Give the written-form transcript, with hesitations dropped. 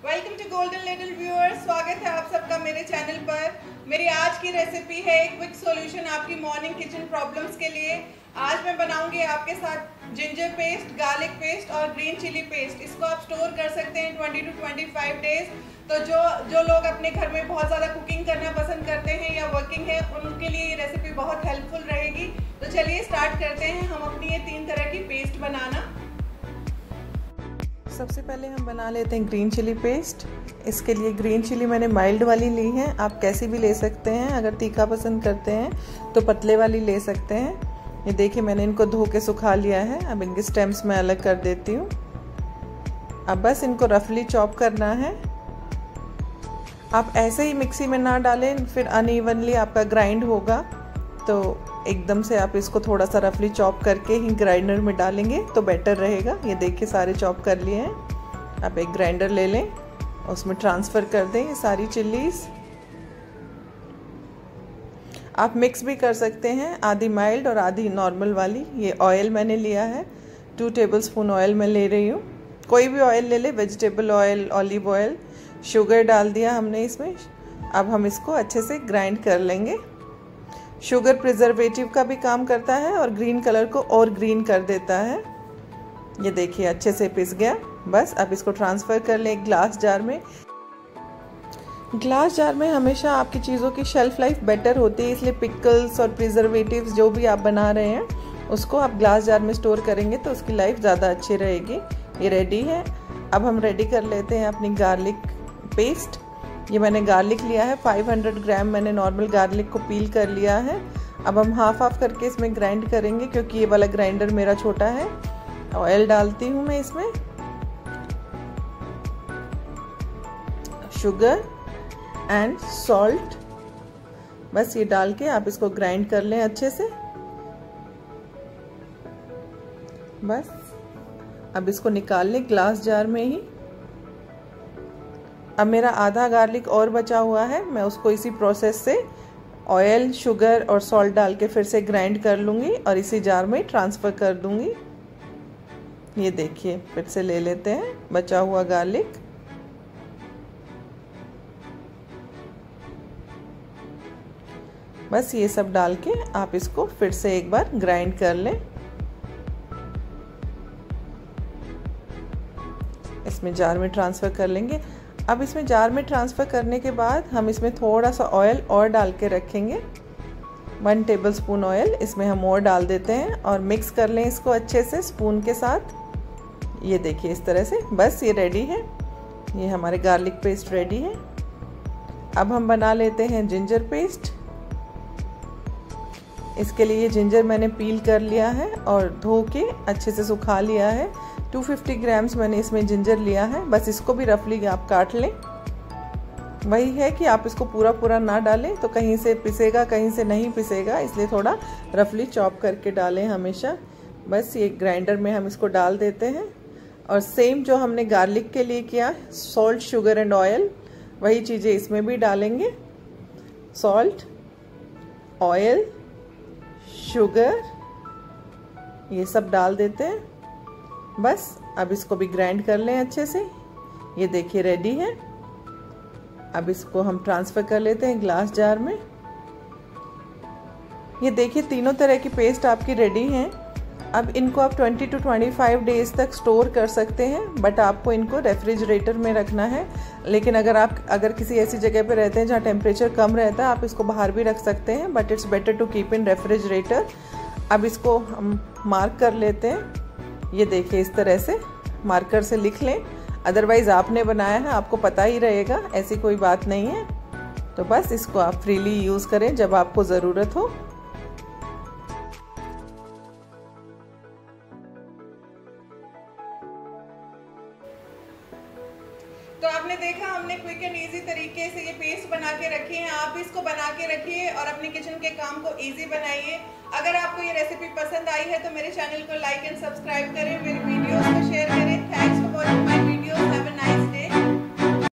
Welcome to golden little viewers. स्वागत है आप सबका मेरे चैनल पर। मेरी आज की रेसिपी है एक क्विक सॉल्यूशन आपकी मॉर्निंग किचन प्रॉब्लम्स के लिए। आज मैं बनाऊंगी आपके साथ जिंजर पेस्ट, गार्लिक पेस्ट और ग्रीन चिली पेस्ट। इसको आप स्टोर कर सकते हैं 20 to 25 डेज। तो जो लोग अपने घर में बहुत ज़्यादा कुकिंग करना पसंद करते हैं या वर्किंग है, उनके लिए ये रेसिपी बहुत हेल्पफुल रहेगी। तो चलिए स्टार्ट करते हैं हम अपनी ये 3 तरह की पेस्ट बनाना। सबसे पहले हम बना लेते हैं ग्रीन चिली पेस्ट। इसके लिए ग्रीन चिली मैंने माइल्ड वाली ली है, आप कैसी भी ले सकते हैं। अगर तीखा पसंद करते हैं तो पतले वाली ले सकते हैं। ये देखिए मैंने इनको धो के सुखा लिया है। अब इनके स्टेम्स मैं अलग कर देती हूँ। अब बस इनको रफली चॉप करना है। आप ऐसे ही मिक्सी में ना डालें, फिर अनइवनली आपका ग्राइंड होगा। तो एकदम से आप इसको थोड़ा सा रफली चॉप करके ही ग्राइंडर में डालेंगे तो बेटर रहेगा। ये देखिए सारे चॉप कर लिए हैं। आप एक ग्राइंडर ले लें, उसमें ट्रांसफ़र कर दें ये सारी चिल्लीज़। आप मिक्स भी कर सकते हैं, आधी माइल्ड और आधी नॉर्मल वाली। ये ऑयल मैंने लिया है, 2 टेबलस्पून ऑयल मैं ले रही हूँ। कोई भी ऑयल ले ले, vegetable oil, olive oil. Sugar डाल दिया हमने इसमें। अब हम इसको अच्छे से ग्राइंड कर लेंगे। शुगर प्रिजर्वेटिव का भी काम करता है और ग्रीन कलर को और ग्रीन कर देता है। ये देखिए अच्छे से पिस गया। बस अब इसको ट्रांसफ़र कर लें एक ग्लास जार में। ग्लास जार में हमेशा आपकी चीज़ों की शेल्फ़ लाइफ बेटर होती है, इसलिए पिकल्स और प्रिजर्वेटिव्स जो भी आप बना रहे हैं उसको आप ग्लास जार में स्टोर करेंगे तो उसकी लाइफ ज़्यादा अच्छी रहेगी। ये रेडी है। अब हम रेडी कर लेते हैं अपनी गार्लिक पेस्ट। ये मैंने गार्लिक लिया है 500 ग्राम। मैंने नॉर्मल गार्लिक को पील कर लिया है। अब हम हाफ करके इसमें ग्राइंड करेंगे क्योंकि ये वाला ग्राइंडर मेरा छोटा है। ऑयल डालती हूँ मैं इसमें, शुगर एंड सॉल्ट। बस ये डाल के आप इसको ग्राइंड कर लें अच्छे से। बस अब इसको निकाल लें ग्लास जार में ही। अब मेरा आधा गार्लिक और बचा हुआ है, मैं उसको इसी प्रोसेस से ऑयल, शुगर और सॉल्ट डाल के फिर से ग्राइंड कर लूँगी और इसी जार में ट्रांसफ़र कर दूँगी। ये देखिए फिर से ले लेते हैं बचा हुआ गार्लिक। बस ये सब डाल के आप इसको फिर से एक बार ग्राइंड कर लें। इसमें जार में ट्रांसफ़र कर लेंगे। अब इसमें जार में ट्रांसफ़र करने के बाद हम इसमें थोड़ा सा ऑयल और डाल के रखेंगे। 1 टेबलस्पून ऑयल इसमें हम और डाल देते हैं और मिक्स कर लें इसको अच्छे से स्पून के साथ। ये देखिए इस तरह से। बस ये रेडी है। ये हमारे गार्लिक पेस्ट रेडी है। अब हम बना लेते हैं जिंजर पेस्ट। इसके लिए जिंजर मैंने पील कर लिया है और धो के अच्छे से सुखा लिया है। 250 ग्राम्स मैंने इसमें जिंजर लिया है। बस इसको भी रफली आप काट लें। वही है कि आप इसको पूरा ना डालें तो कहीं से पिसेगा कहीं से नहीं पिसेगा, इसलिए थोड़ा रफली चॉप करके डालें हमेशा। बस ये ग्राइंडर में हम इसको डाल देते हैं और सेम जो हमने गार्लिक के लिए किया, सॉल्ट, शुगर एंड ऑयल, वही चीज़ें इसमें भी डालेंगे। सॉल्ट, ऑयल, शुगर, ये सब डाल देते हैं। बस अब इसको भी ग्राइंड कर लें अच्छे से। ये देखिए रेडी है। अब इसको हम ट्रांसफ़र कर लेते हैं ग्लास जार में। ये देखिए तीनों तरह की पेस्ट आपकी रेडी हैं। अब इनको आप 20 to 25 डेज तक स्टोर कर सकते हैं, बट आपको इनको रेफ्रिजरेटर में रखना है। लेकिन अगर किसी ऐसी जगह पे रहते हैं जहाँ टेम्परेचर कम रहता है, आप इसको बाहर भी रख सकते हैं, but it's better to keep in refrigerator. अब इसको हम मार्क कर लेते हैं। ये देखिए इस तरह से मार्कर से लिख लें, अदरवाइज़ आपने बनाया है आपको पता ही रहेगा, ऐसी कोई बात नहीं है। तो बस इसको आप फ्रीली यूज़ करें जब आपको ज़रूरत हो। तो आपने देखा हमने क्विक एंड इजी तरीके से ये पेस्ट बना के रखी है। आप भी इसको बना के रखिए और अपने किचन के काम को इजी बनाइए। अगर आपको ये रेसिपी पसंद आई है तो मेरे चैनल को लाइक एंड सब्सक्राइब करें, मेरी वीडियोस को शेयर करें। Thanks for watching.